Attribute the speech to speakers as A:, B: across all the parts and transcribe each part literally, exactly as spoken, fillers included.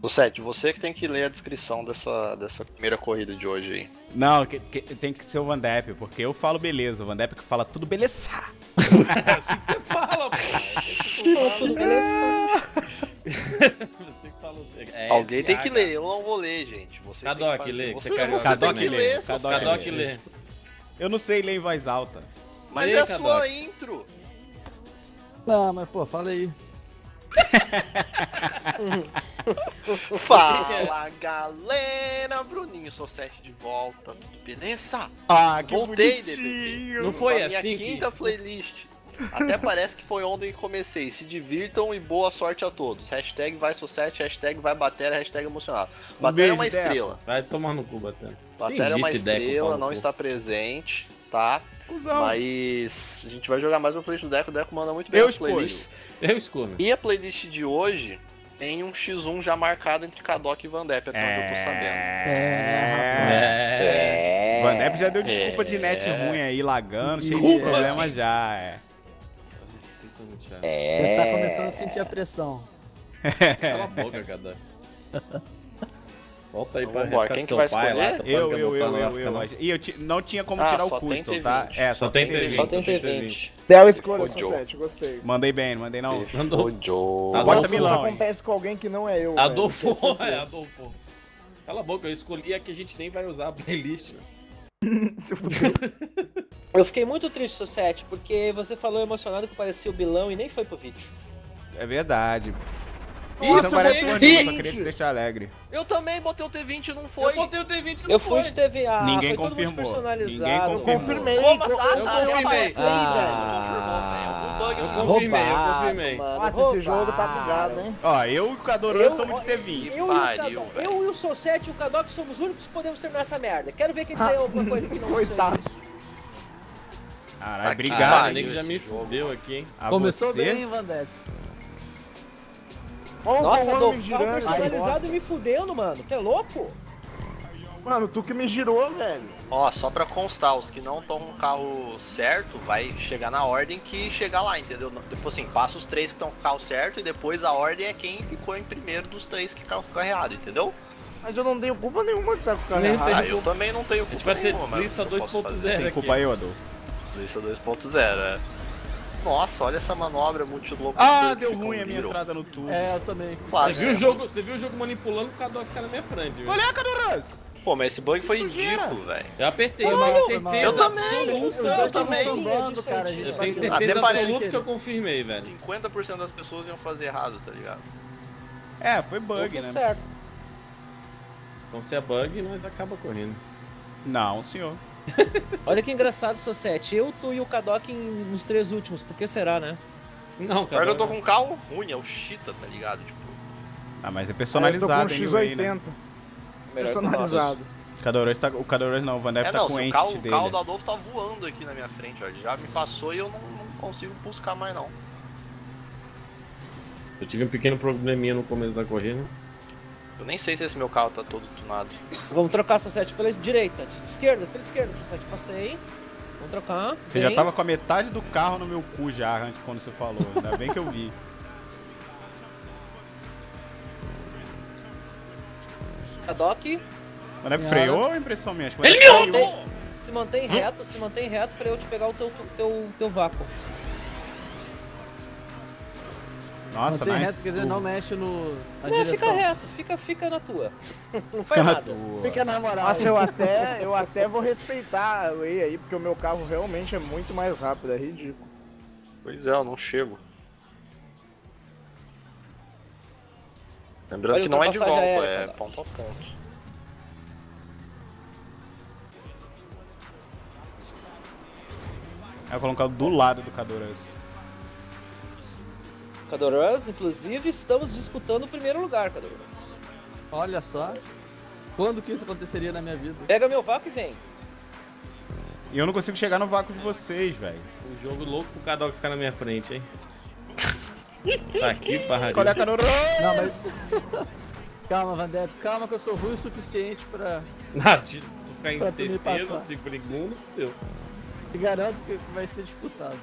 A: O Sete, você que tem que ler a descrição dessa, dessa primeira corrida de hoje aí.
B: Não, que, que, tem que ser o Van Depp, porque eu falo beleza. O Van Depp que fala tudo beleza.
C: É assim que você fala, pô. É tudo beleza. Você que fala assim. É,
A: Alguém tem que
C: H.
A: ler, eu não vou ler, gente. Você
C: Cadoc,
A: tem que
C: lê,
A: fazer.
C: que
A: Você,
C: você quer
A: você
B: Cadoc
A: tem que
B: lê,
A: ler, sua
B: Cadoc
C: Cadoc lê.
B: Eu não sei ler em voz alta.
A: Mas
C: Lê,
A: é a
C: Cadoc.
A: sua intro.
D: Não, mas pô, fala aí.
A: Fala, galera. Bruninho, sou Sete de volta. Tudo beleza?
B: Ah, que
A: Voltei,
B: bonitinho.
C: Não foi
A: Com a minha
C: assim
A: quinta
C: que...
A: playlist. Até parece que foi ontem que comecei. Se divirtam e boa sorte a todos. Hashtag vai Sete, hashtag vai Batera, hashtag emocionado.
B: Um
A: Batera é
B: beijo,
A: uma
B: Deco.
A: estrela.
C: Vai tomar no cu, Batendo.
A: Batera é uma
C: Quem disse Deco,
A: estrela,
C: pau no
A: não
C: cu?
A: está presente, tá?
B: Cusão.
A: Mas a gente vai jogar mais uma playlist do Deco. O Deco manda muito bem
B: Eu
A: as playlists.
C: Eu escolho.
A: E a playlist de hoje tem um xis um já marcado entre Cadoc e Van Depp, até onde eu tô sabendo.
B: É.
C: É.
B: Van Depp já deu desculpa de net
A: É.
B: ruim aí, lagando, cheio de
C: Desculpa.
B: problema já, é.
D: Ele tá começando a sentir a pressão.
C: Cala a boca, Cadoc. Volta aí
A: Então,
C: pra
A: vambora.
C: ficar
A: Quem
C: com
A: que
C: teu
A: vai
C: pai lá,
A: escolher?
C: teu pai
B: Eu,
C: não quer
B: eu,
C: botar
B: eu,
C: no
B: eu,
C: África,
B: eu.
C: não.
B: E eu ti- não tinha como
A: Ah,
B: tirar
A: só
B: o
A: tem
B: custo,
A: T
B: tá?
A: vinte.
B: É,
C: Só tem T vinte.
E: Só tem T
C: T vinte.
E: vinte.
F: Bela escolha,
A: Fodeu.
F: Sete, gostei.
B: Mandei bem, não mandei não.
C: Mandou.
A: Fodeu.
B: Aposta
C: Adolfo,
B: Milão,
F: Isso
B: hein?
F: acontece com alguém que não é eu.
C: Adolfo,
F: velho.
C: é, Adolfo. Cala a boca, eu escolhi a que a gente nem vai usar a playlist, né?
F: Se fudeu.
E: Eu fiquei muito triste, Sete, porque você falou emocionado que parecia o Bilão e nem foi pro vídeo.
B: É verdade.
C: Isso,
B: Você não parece
C: gente.
B: porra nenhuma, só queria te deixar alegre.
A: Eu também botei o T vinte e não foi.
C: Eu botei o T vinte, não
E: Eu
C: foi.
E: fui de T V A,
B: Ninguém
E: foi todo mundo
B: confirmou.
E: personalizado.
B: Ninguém confirmou.
F: Confirmei.
A: Como assim?
F: co-
A: Ah,
C: Eu
A: tá, eu
C: confirmei.
A: apareci aí,
E: Ah.
A: velho. Não confirmou, velho. Algum bug
C: Eu
A: não.
C: confirmei, eu
E: Roubado,
C: confirmei.
E: mano,
F: Nossa, esse
E: roubado.
F: jogo tá bugado, hein?
B: Ó, eu e o Cadoroso
E: Eu-
B: estamos de T vinte.
E: Eu, e o
A: Pariu,
E: Cadoc-
A: velho.
E: eu e o Sosete e o Cadoc somos os únicos que podemos terminar essa merda. Quero ver quem saiu alguma coisa que não
F: Coitado.
E: seja isso.
B: Caralho,
A: Ah,
B: obrigado,
C: Caralho,
A: hein,
C: nego já
A: esse
C: me
A: jogo,
C: fudeu
A: mano.
C: aqui, hein?
B: A
D: Começou
B: você.
D: bem, Van Depp.
F: Olha o
E: Nossa,
F: Cauã
E: Adolfo,
F: me
E: carro
F: girando.
E: personalizado e me fudendo, mano. Tu é louco?
F: Mano, tu que me girou, velho.
A: Ó, só pra constar, os que não estão com o carro certo, vai chegar na ordem que chegar lá, entendeu? Tipo assim, passa os três que estão com o carro certo e depois a ordem é quem ficou em primeiro dos três que estão com o carro errado, entendeu?
F: Mas eu não tenho culpa nenhuma de estar com o carro
C: Nem
F: errado.
C: tem.
A: Ah, eu também não tenho
C: A gente
A: culpa
C: vai ter
A: nenhuma, mas
C: lista
A: o que eu posso fazer?
C: dois ponto zero
B: Tem
C: aqui.
B: culpa aí, Adolfo?
A: Lista dois ponto zero, é. Nossa, olha essa manobra muito louca.
B: Ah,
A: que
B: deu
A: ficou
B: ruim a minha
A: Little.
B: entrada no tubo.
D: É, eu também.
A: Claro,
C: Você viu,
A: é.
C: o jogo, você viu o jogo manipulando o Cadoc ficar na minha frente, viu?
B: Olha, Cadoroso!
A: Pô, mas esse bug foi
B: Que sujeira.
A: ridículo, velho.
C: Eu apertei,
D: Foi
C: eu
D: mal,
C: tenho
D: foi mal.
C: certeza
A: Eu também,
C: absoluta.
D: Os dois estavam
A: também.
D: sambando, cara. a
E: Eu
D: gente
C: Eu tenho
D: bateu.
C: certeza
A: Até parece
C: absoluta
D: que-
C: que eu confirmei, velho.
A: cinquenta por cento das pessoas iam fazer errado, tá ligado?
B: É, foi
E: Eu
B: bug,
E: fiz
B: né?
E: certo.
C: Então se é bug, nós acaba correndo.
B: Não, senhor.
E: Olha que engraçado, Sosete. Eu, tu e o Cadoc em- nos três últimos. Por que será, né?
C: Não,
A: Pior
C: cara.
A: que eu tô com um carro ruim, é o Cheetah, tá ligado? Tipo,
B: Ah, mas é
F: Eu tô com
B: personalizado,
F: um
B: anyway, né?
F: X oitenta.
E: Melhor que o nosso.
F: Personalizado.
B: Cadoroso tá, o Cadoroso não, o Van Depp
A: é
B: tá
A: não,
B: com o
A: se o
B: ente
A: carro, o
B: dele.
A: carro do Adolfo tá voando aqui na minha frente, ó. Ele já me passou e eu não, não consigo buscar mais não.
C: Eu tive um pequeno probleminha no começo da corrida.
A: Eu nem sei se esse meu carro tá todo tunado.
E: Vamos trocar, Sosete, pela direita. Esquerda, pela esquerda, Sosete. Passei. Vamos trocar.
B: Você
E: Bem.
B: já tava com a metade do carro no meu cu já, antes quando você falou. Ainda bem que eu vi.
E: Cadoc.
B: O Van Depp freou ou é impressão minha? Acho que o
C: Ele
B: Van
C: me
B: Depp freou.
E: Mantém- se mantém reto, se mantém reto pra eu te pegar o teu, teu, teu vácuo.
B: Nossa,
D: Mantém
B: nice.
D: reto, quer dizer, não mexe no. Na
E: Não,
D: direção.
E: fica reto, fica, fica na tua. Não
B: Fica
E: faz
B: na
E: nada.
B: tua.
D: Fica na moral.
F: Nossa, eu até, eu até vou respeitar a lei aí, porque o meu carro realmente é muito mais rápido, é ridículo.
A: Pois é, eu não chego. Lembrando
E: Olha,
A: que não é de volta,
E: ultrapassagem aérea,
A: é
E: cara.
A: ponto a ponto.
B: Eu vou colocar do lado do Cadoroso.
E: Cadorans, inclusive, estamos disputando o primeiro lugar, Cadorans.
D: Olha só. Quando que isso aconteceria na minha vida?
E: Pega meu vácuo e vem.
B: E eu não consigo chegar no vácuo de vocês, velho.
C: Um jogo louco pro Cadoc ficar na minha frente, hein? Tá aqui, parradinho.
B: Olha, Cadoroso!
D: Não, mas. Calma, Van Depp, calma que eu sou ruim o suficiente pra.
C: Ah, tio, se tu ficar em
D: Pra tu me
C: terceiro,
D: passar.
C: segundo, deu.
D: Te garanto que vai ser disputado.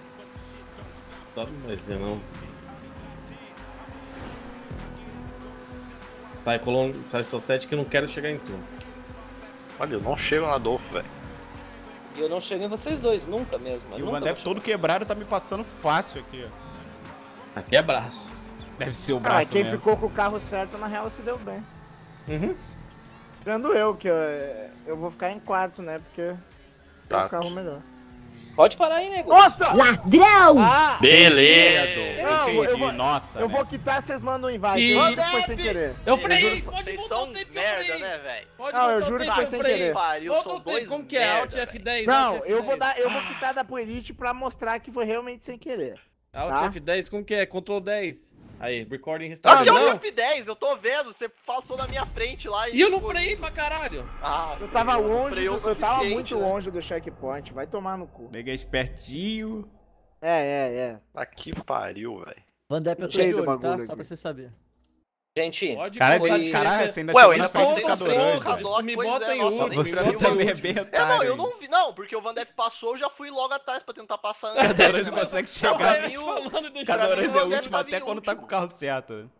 C: Só não vai ser, não. Sai, Colon, sai só sete que eu não quero chegar em tu.
A: Olha, eu não chego na Adolfo, velho.
E: E eu não chego em vocês dois, nunca mesmo.
B: E o
E: nunca
B: Vandep
E: vou
B: todo quebrado tá me passando fácil aqui, ó.
C: Aqui é braço.
B: Deve ser o
F: Ah,
B: braço
F: quem
B: mesmo.
F: ficou com o carro certo, na real, se deu bem.
C: Uhum.
F: Tirando eu, que eu, eu vou ficar em quarto, né? Porque tem
A: Tá.
F: um carro melhor.
E: Pode parar aí, nego.
F: Nossa!
G: Ladrão!
E: Ah!
A: Beleza!
F: Não,
B: Entendi,
F: eu vou-
B: nossa.
F: Eu
B: né?
F: vou quitar, vocês mandam um invite.
C: E-
F: Eu juro que foi sem querer.
C: Eu
A: Eu
C: freiei,
A: juro,
C: pode
A: vocês
C: voltar
A: são
C: o tempo que eu
A: merda,
C: freiei.
A: né, velho?
C: Pode
F: Não, eu
C: voltar o
F: juro que
C: tempo
F: foi
C: eu
F: sem
C: freiei.
F: querer.
A: Pariu,
C: Volta
A: são
C: o tempo,
A: dois
C: como que é? Alt
A: merda,
C: F dez,
F: Não,
C: Alt
F: eu vou,
C: F dez.
F: dar, eu vou quitar da playlist pra mostrar que foi realmente sem querer.
C: Alt
F: tá?
C: F dez, como que é? Control dez. Aí, recording
A: Tá
C: restart.
A: aqui é o
C: Não.
A: F dez, eu tô vendo, você passou na minha frente lá e...
C: E eu não
A: tipo,
C: freiei pra caralho.
A: Ah,
F: Eu tava
A: freio,
F: longe,
A: freio
F: do-
A: o
F: eu tava
A: suficiente,
F: muito
A: né?
F: longe do checkpoint. Vai tomar no cu.
B: Peguei espertinho.
F: É, é, é.
A: Ah, que pariu, velho.
D: Vandep, eu tô
F: Cheio
D: de
F: do
D: olho, tá?
F: bagulho
D: Só
F: aqui.
D: pra você saber.
E: Gente,
C: Pode
B: Cara,
C: foi.
B: tem, caralho, você ainda
A: Ué,
B: chegou
A: eles
B: na frente do
A: estão
B: Cadoranja.
A: frente do
B: velho.
A: Cadoranja,
C: Me
A: pois
C: bota
A: é,
C: em
A: nossa,
C: último.
A: nem
B: Você
A: pra mim,
B: também é
A: eu-
B: bem
A: É, não,
B: otário.
A: eu
B: hein?
A: não vi, não, porque o Vandep passou, eu já fui logo atrás pra tentar passar antes.
B: Cadoranja consegue chegar.
A: Pra
C: Mas
A: mim, o-
C: falando e deixando-
B: Cadoranja é
A: Vandep
B: o último
A: tava
B: até
A: em
B: quando tá
A: último.
B: com o carro certo.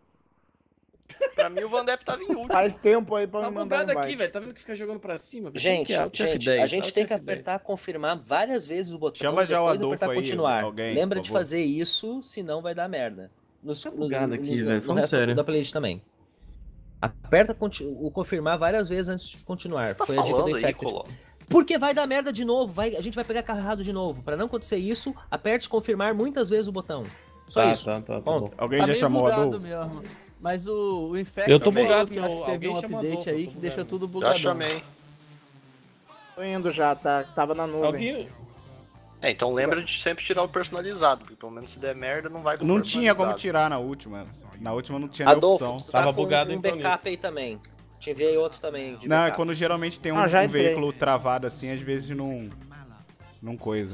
A: Pra mim o Vandep tava em último.
F: Faz tempo aí pra
C: Tá
F: me mandar um
C: bugado aqui,
F: invite.
C: velho. Tá vendo que fica jogando pra cima? velho?
E: gente,
C: Como que é? Alt
E: gente,
C: F dez,
E: a gente
C: Alt
E: tem que
C: F dez.
E: apertar confirmar várias vezes o botão.
B: Chama já o
E: depois
B: Adolfo
E: apertar
B: aí,
E: continuar.
B: alguém,
E: Lembra
B: por
E: de
B: favor.
E: fazer isso, senão vai dar merda. Nos,
C: Tá
E: no-
C: bugado
E: no-
C: aqui,
E: no-
C: velho,
E: no
C: falando
E: resto
C: sério.
E: da playlist também. Aperta conti- o confirmar várias vezes antes de continuar.
A: Você tá
E: Foi a dica do
A: falando aí,
E: Infected.
A: Coló?
E: Porque vai dar merda de novo, vai, a gente vai pegar carro errado de novo. Pra não acontecer isso, aperte confirmar muitas vezes o botão. Só
C: Tá,
E: isso.
C: tá, tá, tá
E: Ponto.
C: bom.
B: Alguém
D: Tá
B: já
D: meio
B: chamou o
D: bugado
B: Adolfo?
D: mesmo. Mas o, o Infected
C: Eu tô
D: falou
C: bugado,
D: que
C: que
D: acho
C: eu-
D: que teve um
C: alguém chamou
D: update
C: Adolfo,
D: aí
C: eu tô
D: que deixa
C: bugado.
D: tudo
A: Já
D: bugadão.
A: chamei.
F: Tô indo já, tá? Tava na nuvem.
C: Alguém...
A: É, então lembra de sempre tirar o personalizado, porque pelo menos se der merda não vai com o
B: Não tinha como
A: personalizado.
B: tirar na última. Na última não tinha nem
E: Adolfo,
B: opção.
E: tu tá
C: Tava
E: com
C: bugado
E: um
C: então
E: backup
C: nisso.
E: aí também. Te enviei outro também. De
B: Não, é
E: backup.
B: quando geralmente tem um,
F: Ah, já
B: um
F: entrei.
B: veículo travado assim, às vezes não. Não coisa.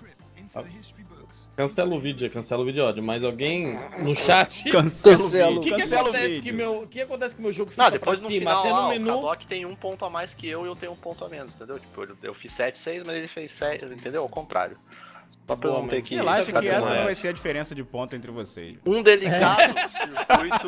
C: Cancela o vídeo aí, cancela o vídeo, ódio. Mas alguém no chat...
B: Cancela o
E: Cancela.
C: O
B: vídeo.
C: que, que
B: Cancela o
C: acontece que
B: vídeo.
C: meu, o que acontece que meu jogo fica
A: Não, depois
C: pra
A: no
C: cima,
A: final
C: até
A: lá,
C: no
A: o
C: menu...
A: Kadok tem um ponto a mais que eu e eu tenho um ponto a menos, entendeu? Tipo, eu, eu fiz sete, seis, mas ele fez sete, entendeu? Ao contrário. Só pra eu
C: Boa,
A: não ter
C: mas
A: que...
B: Relaxa
A: ficar
B: que essa
A: tendo-
B: não vai ser a diferença de ponto entre vocês.
A: Um delicado circuito...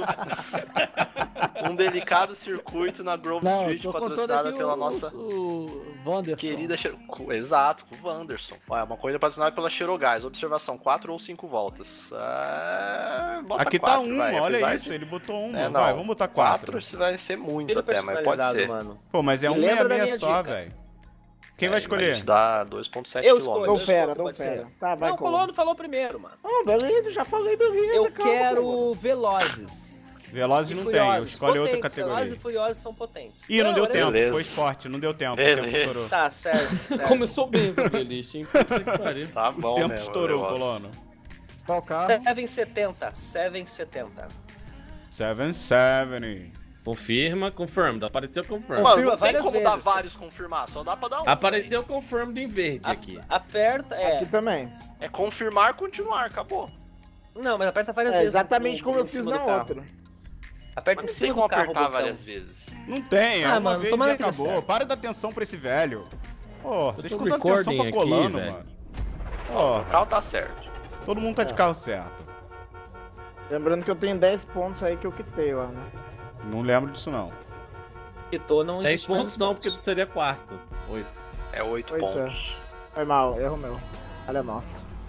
A: um delicado circuito na Grove
D: Não,
A: Street,
D: tô contando
A: patrocinada
D: aqui
A: pela
D: o,
A: nossa
D: o Wanderson.
A: querida... Chiro- cu- Exato, com o Wanderson. É uma coisa patrocinada pela Chirogás. Observação, quatro ou cinco voltas. É... bota
B: Aqui tá
A: quatro,
B: um,
A: vai,
B: olha
A: apesar
B: isso,
A: de-
B: ele botou uma.
A: É,
B: vai,
A: não,
B: vamos botar quatro.
A: Quatro isso vai ser muito
E: Tudo
A: até, mas pode
E: personalizado,
A: ser.
E: mano.
B: Pô, mas é
E: E
B: um
E: lembra da
B: meia
E: minha
B: só,
E: dica.
B: velho. Quem
A: É,
B: vai
A: mas
B: escolher?
A: Isso dá dois ponto sete
E: Eu
A: quilômetros.
E: escolho.
F: Dou fera,
E: Pode
F: dou
E: ser.
F: fera. Tá, vai,
E: Não, o
F: Colô.
E: Colono falou primeiro, mano.
F: Oh, beleza, já falei beleza.
E: Eu
F: calma, Colô.
E: quero Velozes.
B: Velozes
E: E
B: não tem, eu
E: Furiosos.
B: escolhi outra
E: Potentes, Velozes
B: categoria.
E: e Furiosos são potentes.
B: Ih, não, deu
E: era-
B: tempo,
A: Beleza.
B: foi esporte, não deu tempo, o tempo
A: Beleza.
B: estourou.
E: Tá, certo, certo.
C: Começou bem essa playlist, hein? Puta que pariu.
A: Tá
B: O
A: bom,
B: tempo
A: né,
B: estourou,
A: o negócio.
B: colono.
D: Qual carro?
E: sete setenta, sete setenta.
B: sete setenta.
C: Confirma, confirmed. Apareceu confirmed.
A: Mano,
E: Confirma
A: não tem
E: várias
A: como dar
E: vezes.
A: vários confirmar, só dá pra dar um.
C: Apareceu confirmed em verde aqui.
E: A- Aperta, é.
F: Aqui também.
A: É confirmar, continuar, acabou.
E: Não, mas aperta várias
F: É
E: vezes.
F: exatamente
E: no-
F: como
E: em
F: eu fiz
E: cima
F: na
E: do carro.
F: outra.
E: Aperta
A: Mas
E: em
A: não tem
E: cima
A: como
E: do carro o
A: apertar
E: botão.
A: várias vezes.
B: Não tem, é
E: Ah,
B: uma
E: mano,
B: vez e
E: tomara que dê
B: acabou.
E: certo.
B: Para dar atenção pra esse velho. Pô, vocês
C: tô
B: estão dando atenção
C: recording
B: pra
C: aqui,
B: colando,
C: velho.
B: mano.
A: O
B: Ó,
A: carro tá certo.
B: todo mundo tá de carro certo.
F: Lembrando que eu tenho dez pontos aí que eu quitei lá, né?
B: Não lembro disso, não.
E: Quitou, não
C: dez
E: existe mais
C: pontos não, porque seria quarto. oito.
A: É oito
F: Oito,
A: pontos.
F: Foi mal, erro meu. Olha, nossa.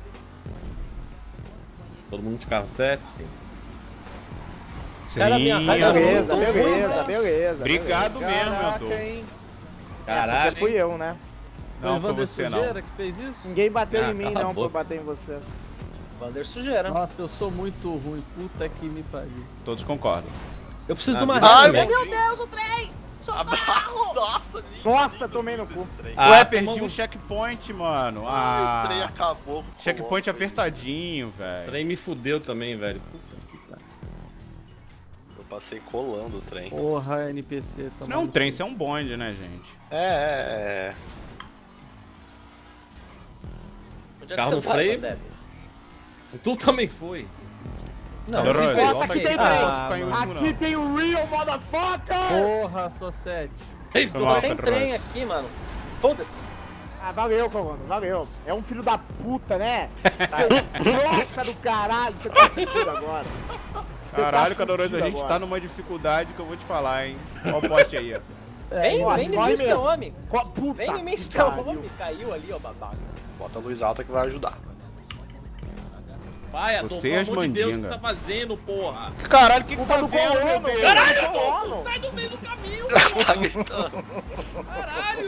C: Todo mundo de carro certo, sim.
E: Cara, minha raiva
F: Beleza,
E: Tá muito ruim,
F: beleza,
E: velho.
F: beleza.
B: Obrigado mesmo,
D: Caraca,
B: Adolfo.
D: hein?
C: Caralho,
F: Porque fui
C: hein?
F: eu, né?
B: Não,
D: o
B: foi
D: Wander
B: você, não.
D: Sujeira que fez isso?
F: Ninguém bateu
C: Ah,
F: em mim,
C: cala a
F: não, por
C: boca.
F: bater em você.
E: Wander sujeira.
D: Nossa, eu sou muito ruim. Puta que me pariu.
B: Todos concordam.
E: Eu preciso
C: Ah,
E: de uma
A: Ai,
E: reta,
A: meu
E: velho.
A: Deus, o trem! Abraço! Nossa, lindo.
F: Nossa, tomei no cu.
C: Ah,
B: Ué, perdi
C: tomamos-
B: um checkpoint, mano.
A: Ai, o trem
B: Ah,
A: acabou. com o
B: checkpoint
A: Colombo.
B: apertadinho,
C: O
B: velho.
C: trem me fudeu também, velho. Puta que pariu.
A: Eu passei colando o trem.
D: Porra, N P C.
B: Isso não é um trem, isso é um bonde, né, gente?
A: É, é, é.
E: Onde é que
C: Carro
E: você
C: no
E: vai,
C: freio?
E: Vandep?
C: Tu também foi.
E: Não,
B: Leroy,
E: sim,
B: volta
F: Nossa,
B: aqui,
F: aqui tem
B: não
F: trem.
B: posso ficar em último,
F: Aqui
B: não.
F: tem o real motherfucker!
D: Porra, só sete.
C: Eles
B: Foi
C: do
B: mal,
E: Não tem
B: Petrobras.
E: trem aqui, mano. Foda-se.
F: Ah, valeu, Colombo, valeu. É um filho da puta, né? Trouxa do caralho, você tá fudido agora.
B: Caralho,
F: tá
B: Cadoroso, a
F: fudido
B: gente
F: agora.
B: tá numa dificuldade que eu vou te falar, hein. Olha o poste aí, ó.
E: Vem,
F: corre,
E: vem em mim,
F: corre
E: seu
F: mesmo.
E: homem.
F: Co- Puta
E: Vem em mim,
F: que
E: seu
F: pariu.
E: homem. Caiu ali, ó, babaca.
A: Bota a luz alta que vai ajudar.
C: Vai, Adolfo,
B: Você e
C: pelo
B: as
C: amor de Deus, o que
B: mandingas.
C: você tá fazendo, porra?
B: Caralho, o que que tá
F: do
B: vendo, meu
F: colono,
B: Deus?
C: Caralho,
F: Tá
C: Adolfo,
F: bom.
C: sai do meio do caminho,
A: Tá gritando.
C: caralho!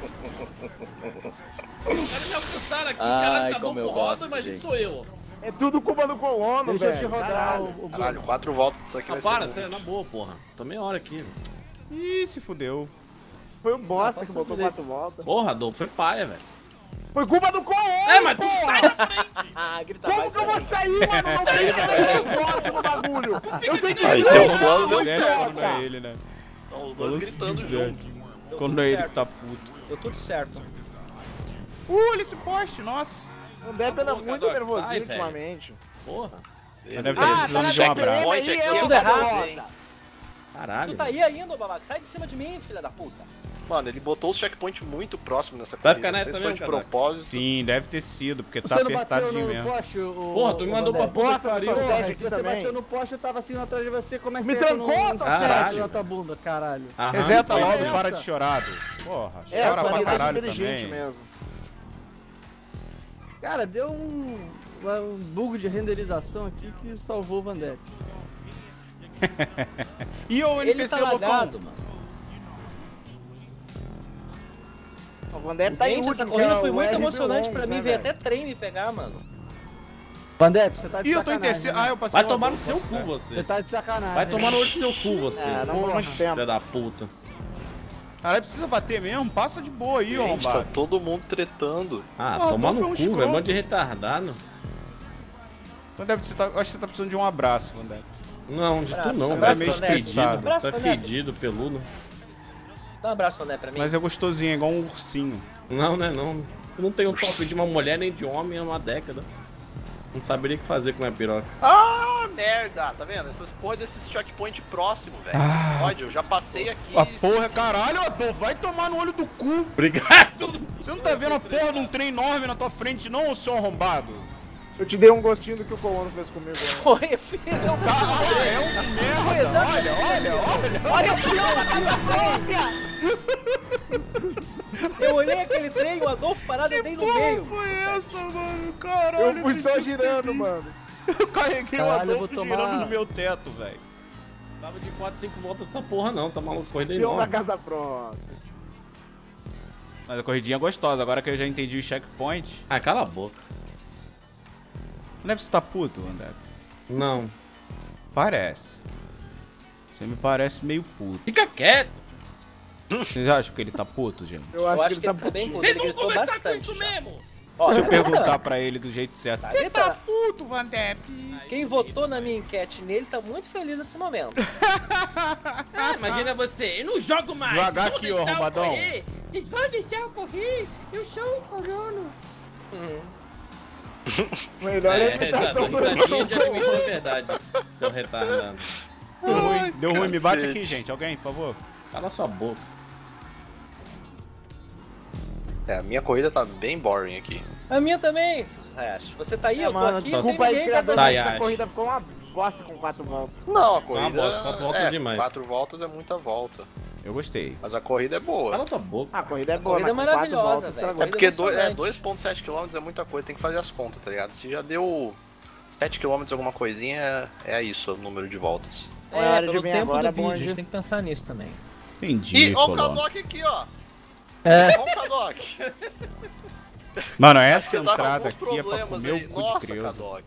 C: Os caras me alcançaram aqui,
E: Ai,
C: caralho,
E: como eu
C: Adolfo roda,
E: gosto,
C: imagina que
E: gente.
C: sou eu.
F: É tudo culpa do colono,
D: Deixa eu
F: velho.
D: te rodar
F: Caralho.
D: o, o
A: Caralho, quatro voltas disso aqui
C: Ah,
A: vai
C: para,
A: ser.
C: sério, na boa, porra. Tô meia hora aqui.
B: Ih, se fudeu.
F: Foi o bosta
C: Ah,
F: que
C: posso
F: botou
C: fuder.
F: quatro voltas.
C: Porra, Adolfo, foi paia, velho.
F: Foi culpa do colono,
C: É, mas tu
F: porra!
C: sai da frente!
E: Ah, grita
F: Como
E: mais
F: que eu
E: pra
F: vou
E: mim.
F: sair, mano? Não tem que voto no bagulho. Eu tenho que
A: Aí
F: ver
A: tem
F: o
A: um plano,
F: bagulho,
A: deu
B: É,
A: certo.
B: quando não é ele, né?
A: Então os
B: Falou
A: dois
B: se
A: gritando
B: tiver.
A: junto.
E: Deu
B: Quando
E: tudo
B: é ele que
E: certo.
B: tá puto.
E: Deu tudo certo.
B: Uh, olha esse poste, nossa.
F: O Depp anda
C: Boca,
F: muito
C: Doc,
F: nervosinho
C: sai, velho.
F: ultimamente.
C: Porra.
B: Mas deve
A: Ah,
B: estar
F: tá
B: precisando
F: na
B: de um
F: T P M
B: abraço.
A: Point
F: aí,
A: aqui,
F: eu,
E: Tudo errado.
F: Barbosa.
C: Caralho.
E: Tu tá aí ainda, ô babaca. Sai de cima de mim, filha da puta.
A: Mano, ele botou os checkpoints muito próximo nessa
C: Vai
A: corrida.
C: ficar
A: Não
C: nessa
A: sei se foi
C: mesmo,
A: de
C: Cadaque?
A: propósito.
B: Sim, deve ter sido, porque
D: Você
B: tá
D: não bateu
B: apertadinho
D: no
B: mesmo.
D: poste, o...
C: Porra, tu me mandou pra
D: Vandeco?
C: puta que
F: Bota no
C: pariu.
F: seu
D: Porra,
F: Aqui
D: se você
F: também.
D: bateu no poste, eu tava assim atrás de você, como é que
F: Me
D: você
F: trancou,
D: entra no...
F: tá
C: certo.
D: na tua bunda, caralho.
C: Aham.
B: Reseta
D: Porra,
B: logo,
D: é
B: para
D: essa?
B: de chorar, Du. Porra,
F: É,
B: chora pra
F: qualidade
B: caralho
F: inteligente
B: também.
F: mesmo.
D: Cara, deu um, um bug de renderização aqui que salvou o Vandeco.
B: E o
E: Ele
B: N P C
E: tá
B: loucão?
E: lagado, mano.
F: O Van Depp tá em
E: Gente, essa
F: último,
E: corrida
F: que é
E: foi
F: o
E: muito
F: R B
E: emocionante
F: onze,
E: pra mim.
F: né,
E: Veio
F: velho?
E: até trem me pegar, mano.
D: Vandeco, você tá de
B: Ih, eu tô em
D: sacanagem.
B: terceiro.
D: né?
B: Ah, eu passei
C: Vai
B: o
C: tomar no
B: Adolfo,
C: seu
B: pode
C: cu,
B: ser.
D: Você
C: você.
D: tá de sacanagem.
C: Vai tomar no
D: né?
C: olho do seu cu, você.
F: É, não vou muito tempo.
C: Filha da puta.
B: Caralho, precisa bater mesmo? Passa de boa aí,
A: Gente, tá
B: arrombado.
A: todo mundo tretando.
C: Ah,
B: Porra,
C: tomar
B: foi
C: no
B: um
C: cu,
B: escroto.
C: velho. Mó de retardado.
B: Vandeco, você tá, eu acho que você tá precisando de um abraço, Vandeco.
C: Não, de tu
E: Abraço,
C: não,
B: Você
C: velho.
B: tá
E: abraço,
B: meio
E: Vandeco.
B: estressado.
E: Abraço,
C: Tá
E: Vandeco.
C: fedido, peludo.
E: Dá um abraço, Vandé, pra mim.
B: Mas é gostosinho, é igual um ursinho.
C: Não, né, não. Eu não tenho toque de uma mulher nem de homem há uma década. Não saberia o que fazer com a piroca.
A: Ah, merda! Tá vendo? Essas porra desses checkpoint próximo, velho.
B: Ah.
A: Pode, eu já passei aqui.
B: A porra, caralho, Adolfo, vai tomar no olho do cu.
C: Obrigado!
B: Você não tá vendo a porra de um trem enorme na tua frente, não, ô seu arrombado?
F: Eu te dei um gostinho do que o colono fez comigo. Né?
E: Foi, eu fiz, eu fiz.
B: Caralho, é um
E: Foi
B: merda.
E: exatamente
B: Olha, olha, olha.
F: Olha o filho
E: Eu olhei aquele trem, o Adolfo parado, eu dei no meio.
B: Foi essa, mano? Caralho.
F: Eu fui só
B: fiquei
F: girando,
B: feliz.
F: mano.
B: Eu carreguei o
D: Caralho, eu
B: Adolfo
D: vou tomar-
B: girando no meu teto, velho.
C: Tava de quatro, cinco voltas dessa porra não, tá maluco? Corrida
F: Pião na
C: enorme.
F: casa pronta.
B: Mas a corridinha é gostosa, agora que eu já entendi o checkpoint.
C: Ah, cala a boca.
B: Não é pra você tá puto, André?
C: Não.
B: Parece. Você me parece meio puto.
C: Fica quieto.
B: Vocês acham que ele tá puto, gente?
F: Eu
E: Eu
F: acho,
E: acho
F: que ele tá
E: bem
F: putinho.
E: puto,
C: Vocês
E: ele
C: vão
E: gritou
C: começar com
E: bastante.
C: isso
E: já.
C: mesmo.
E: Ó,
B: Deixa eu
E: tá
B: perguntar
E: gritando.
B: pra ele do jeito certo.
E: Tá
B: Você tá
E: gritando.
B: puto, Vandep?
E: Quem votou na minha enquete nele tá muito feliz nesse momento.
C: Ah, imagina você, eu não jogo mais.
B: Devagar
C: Vão
B: aqui, ô
C: deixar eu
B: arrombadão.
C: correr? Vocês vão deixar eu correr? Eu sou o colono.
F: Melhor
C: É,
F: imitação
C: exato,
F: do
C: risadinha de admitir a verdade, seu retardado.
B: Deu ruim, deu ruim. Me bate
A: cacete.
B: aqui, gente. Alguém, por favor.
C: Cala sua boca.
A: É, a minha corrida tá bem boring aqui.
E: A minha também, Sayashi. Você tá aí,
F: É,
E: eu tô
F: mano,
E: aqui, não tem
F: desculpa aí,
E: ninguém
F: criador,
E: pra
C: Tá,
F: mas essa
C: Yash.
F: corrida ficou uma bosta com quatro voltas.
A: Não, a corrida.
C: bosta, quatro voltas
A: é,
C: é demais.
A: Quatro voltas é muita volta.
B: Eu gostei.
A: Mas a corrida é boa.
C: Cala tua boca.
F: Ah, a corrida é boa,
E: corrida
F: mas
E: é
F: com quatro
E: maravilhosa,
F: voltas
E: velho.
A: É
F: estragou.
A: porque
E: Corrida
A: dois- é,
E: emocionante.
A: dois vírgula sete quilômetros é muita coisa, tem que fazer as contas, tá ligado? Se já deu sete quilômetros alguma coisinha, é isso o número de voltas.
F: É hora
E: É,
F: de
E: pelo
F: vir
E: tempo
F: agora,
E: do
F: bom
E: vídeo, a
F: dia.
E: gente tem que pensar nisso também.
B: Entendi,
A: E ó o
B: colono.
A: Kadok aqui, ó.
D: É.
A: Ó o Kadok.
B: Mano, essa
A: Você tá com
B: entrada
A: alguns
B: aqui é pra
A: problemas
B: comer
A: aí.
B: o cu de
A: Nossa,
B: crioulo.
A: Kadok.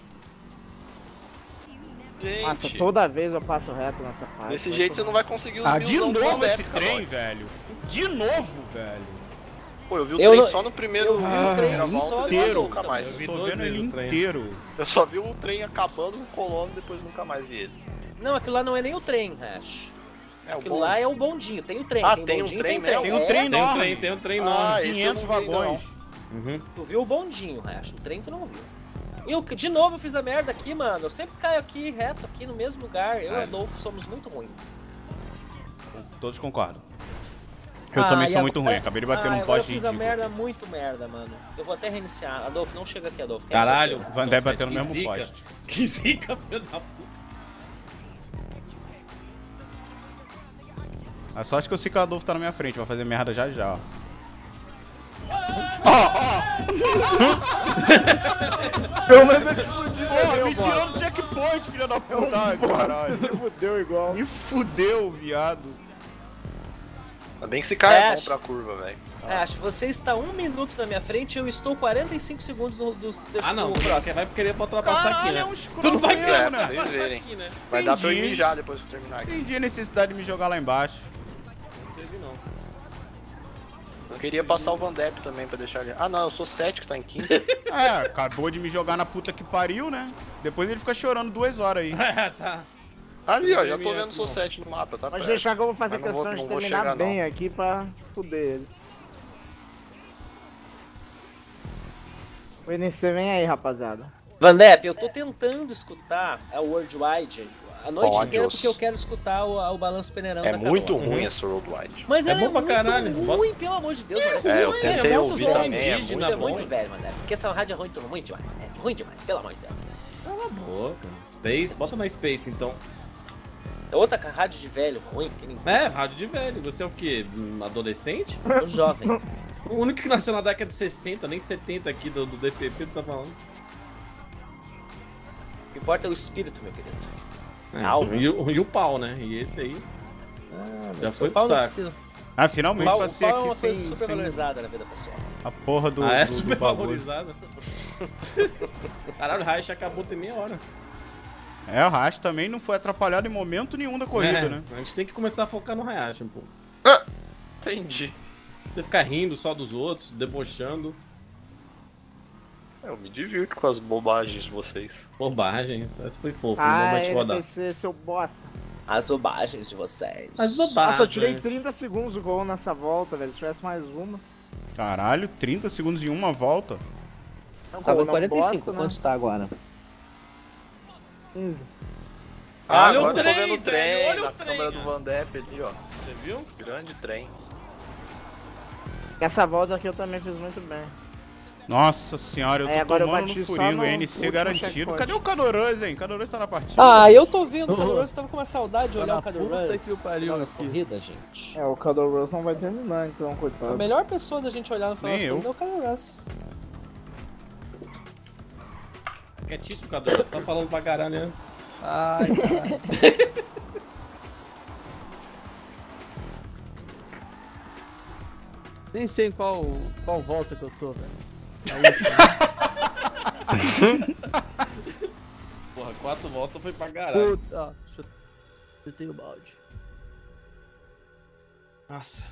F: Nossa,
A: Gente,
F: toda vez eu passo reto nessa parte.
A: desse jeito você não vai conseguir os
B: Ah, de
A: milzão do
B: novo
A: Vandep,
B: esse
A: Kadok.
B: trem, velho. De novo, velho.
A: Pô, eu vi o
E: Eu
A: trem
E: não-
A: só no primeiro
E: eu vi o
A: na
E: trem
A: primeira
E: só
A: volta,
E: no
A: depois
B: inteiro,
A: nunca mais.
C: Eu vi
B: Tô
C: dois
B: vendo ele
C: vezes o trem.
B: inteiro.
A: Eu só vi o trem acabando com o colono, depois nunca mais vi ele.
E: Não, aquilo lá não é nem o trem, Rash.
A: É, o
E: Aquilo
A: bom-
E: lá é o bondinho. Tem o trem,
A: Ah,
E: tem,
A: tem um
E: bondinho,
A: trem
E: tem trem.
A: mesmo?
B: Tem um
E: É,
B: trem
C: Tem um
B: enorme.
C: trem, tem um trem
A: Ah,
C: enorme.
A: esse eu
B: quinhentos
A: não vi, não.
B: vagões.
C: Uhum.
E: Tu viu o bondinho, Rash. O trem tu não viu. E eu, de novo eu fiz a merda aqui, mano. Eu sempre caio aqui, reto, aqui no mesmo lugar. Eu e o Adolfo somos muito ruins.
B: Todos concordam. Eu
E: Ah,
B: também
E: e
B: sou
E: a-
B: muito ruim, acabei de bater
E: ah,
B: num
E: agora
B: poste
E: eu fiz a
B: ridículo.
E: merda, muito merda, mano. Eu vou até reiniciar. Adolfo, não chega aqui, Adolfo. Quem
C: Caralho.
E: pode
B: Van Dijk
C: Nossa,
B: bateu no
C: que
B: mesmo
C: zica.
B: poste.
C: Que zica, filho da puta.
B: A sorte que eu sei que o Adolfo tá na minha frente, vai fazer merda já já, ó.
F: Pelo menos ele explodiu.
B: Porra, me tirou do checkpoint, filha da puta. Ai, caralho.
F: Me fudeu igual.
B: Me fudeu, viado.
A: Ainda bem que esse cara é,
E: É,
A: bom pra curva, velho.
E: É, acho que você está um minuto na minha frente e eu estou quarenta e cinco segundos do, do, do,
C: Ah, não,
E: do
C: tu
E: próximo.
C: vai querer pra ultrapassar aqui,
B: Caralho,
C: né?
B: é um escroto
C: Tu não vai
B: mesmo,
C: querer
A: É, pra
B: né?
A: vocês
C: ultrapassar
A: verem.
C: aqui, né?
A: Vai dar pra eu ir
B: Entendi.
A: mijar depois que eu terminar aqui.
B: Entendi a necessidade de me jogar lá embaixo.
C: Não sei se não.
A: Eu queria passar o Van Depp também pra deixar ele. Ah, não, eu sou sete que tá em quinto.
B: É, acabou de me jogar na puta que pariu, né? Depois ele fica chorando duas horas aí.
C: É, tá.
A: Ali, ó, já tô vendo o sou sete no mapa, tá?
F: Mas
A: perto.
F: deixar que eu vou fazer
A: Mas não vou-
F: questão
A: não
F: de
A: vou
F: terminar
A: chegar,
F: bem
A: não.
F: aqui pra fuder ele. O N C vem aí, rapaziada.
E: Vandep, eu tô tentando escutar a Worldwide a noite
A: Ódios.
E: inteira porque eu quero escutar o, o balanço peneirão
A: É
E: da
A: muito
E: canoa.
A: ruim essa Worldwide.
E: Mas
C: É
E: ela
C: bom
E: é
C: pra
E: muito
C: caralho.
E: ruim, pelo amor de Deus. Vandep.
A: É, eu
E: Ruim,
A: tentei
E: é muito
A: ouvir
E: velho.
A: também, é
C: indígena,
E: É
A: muito
E: muito
C: bom.
E: velho, Vandep. Porque essa rádio é ruim, tudo ruim demais. É ruim demais, pelo amor de Deus.
C: Cala a boca. Space, bota na Space então.
E: É outra rádio de velho, ruim, que nem
C: É, rádio de velho. Você é o quê? Um adolescente?
E: um jovem.
C: O único que nasceu na década de sessenta, nem setenta aqui do, do D P P, tu tá falando.
E: O que importa é o espírito, meu querido.
C: É,
E: Alma.
C: e, o, e o pau, né? E esse aí. Já
E: Mas
C: foi
E: o pau
C: pro
E: não
C: saco.
E: precisa.
B: Ah,
E: O
B: finalmente
E: pau, o
B: passei
E: pau é
B: aqui
E: uma coisa
B: sem,
E: super
B: sem
E: valorizada na vida pessoal.
B: a porra do,
C: Ah, é
B: do, do
C: super
B: bagulho.
C: valorizado. Caralho, o Raish acabou tem meia hora.
B: É, o Rash também não foi atrapalhado em momento nenhum da corrida,
C: É,
B: né?
C: A gente tem que começar a focar no Hayashi um pouco.
A: Entendi.
C: Você ficar rindo só dos outros, debochando,
A: Eu me divirto com as bobagens de vocês.
C: bobagens. Essa foi fofa,
F: Ah,
C: não vai te rodar.
F: N P C, seu bosta.
E: As bobagens de vocês.
C: As bobagens.
F: Nossa, eu tirei trinta segundos do gol nessa volta, velho. Se tivesse mais uma.
B: Caralho, trinta segundos em uma volta.
F: Não,
E: Tava
F: gol
E: em
F: não
E: quarenta e cinco,
F: bosta, né?
E: quanto está agora?
F: quinze.
A: Ah,
C: Olha o
A: agora eu tô
C: trem,
A: vendo o trem,
C: velho, olha o
A: na
C: trem,
A: câmera do
C: cara.
A: Van Depp ali, ó.
C: Você viu?
A: Grande trem.
F: Essa volta aqui eu também fiz muito bem.
B: Nossa senhora, eu tô
F: É, agora eu
B: tomando
F: bati
B: no
F: só
B: furinho,
F: no
B: N C
F: último
B: garantido.
F: checkpoint.
B: Cadê o Cadorãs, hein? Cadorãs tá na partida.
E: Ah, eu tô vendo o Cadorãs, tava com uma saudade de
D: Tá
E: olhar
D: na
E: o Cadorãs.
D: puta que o pariu
E: nas
D: aqui.
E: corridas, gente.
F: É, o Cador Rose não vai terminar, então,
E: A
F: coitado.
E: melhor pessoa da gente olhar no final
B: Nem
E: das
B: eu.
E: corridas é o Cadorãs.
C: Quietíssimo, Cadê? Tá falando pra caralho antes.
D: Ai, caralho. Nem sei em qual, qual volta que eu tô, velho. A última.
C: Porra, quatro voltas foi pra caralho.
D: Puta, ó, deixa eu... Eu tenho o balde.
C: Nossa.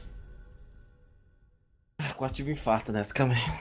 C: Ah, quase tive um infarto nessa, calma aí.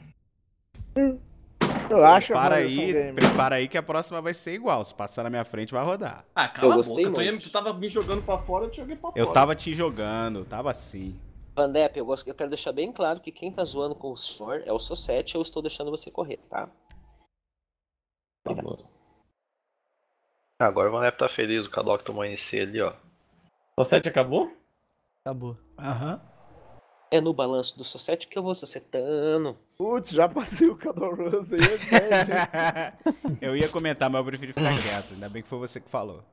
F: Eu acho
B: Prepara
F: a
B: aí,
F: Game.
B: prepara aí que a próxima vai ser igual. Se passar na minha frente, vai rodar.
C: Ah, cala
E: Eu
C: a
E: gostei
C: boca. Tu, ia-
E: muito.
C: tu tava me jogando pra fora, eu te joguei pra
B: Eu
C: fora.
B: tava te jogando, tava assim.
E: Vandep, eu, gosto, eu quero deixar bem claro que quem tá zoando com o senhor é o Sossete, eu estou deixando você correr, tá?
C: Tá bom.
A: Ah, agora o Van Depp tá feliz, o Kadok tomou N C ali, ó.
C: Só sete acabou?
D: Acabou.
B: Aham.
E: É no balanço do Sossete que eu vou socetando.
F: Putz, já passei o Cador Rose aí, é velho.
B: Eu ia comentar, mas eu preferi ficar quieto. Ainda bem que foi você que falou.